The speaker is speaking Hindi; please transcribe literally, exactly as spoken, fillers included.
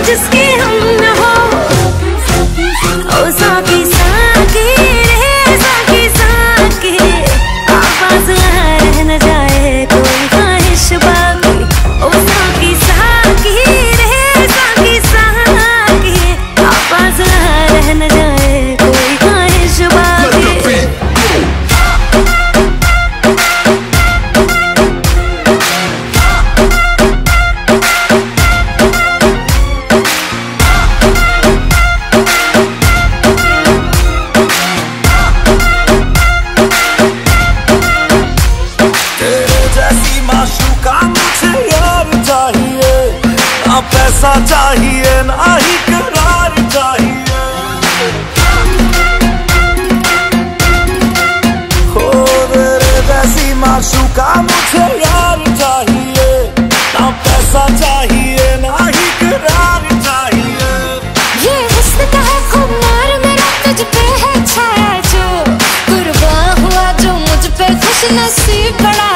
जिसके हम न हो। ओ साकी साकी रे साकी साकी, आवाज रह न जाए कोई ख्वाहिश बाकी। ओ साकी साकी रे साकी साकी, आवाज रह न जाए कोई ख्वाहिश बाकी। माशूका मुझे यार चाहिए, ना पैसा चाहिए ना ही करार चाहिए। हो तेरे जैसी माशूका मुझे यार चाहिए, ना पैसा चाहिए ना ही करार चाहिए। ये हुस्न का है खुमार मेरा तुझ पे है छाया जो, कुर्बान हुआ जो मुझ पे खुश नसीब बड़ा